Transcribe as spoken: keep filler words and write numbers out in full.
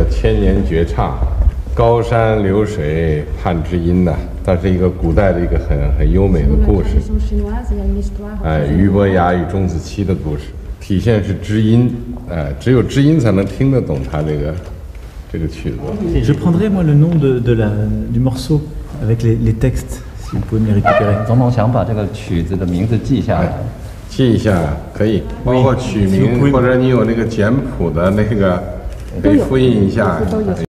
个千年绝唱，高山流水盼知音呐、它是一个古代的一个很很优美的故事。哎，俞伯牙与钟子期的故事，体现是知音，哎，只有知音才能听得懂他这个这个曲子。 Je prendrai moi le nom de de la du morceau avec les les textes, si vous pouvez me les récupérer. 总统想把这个曲子的名字记下来。 记一下可以，包括曲名或者你有那个简谱的那个，可以复印一下。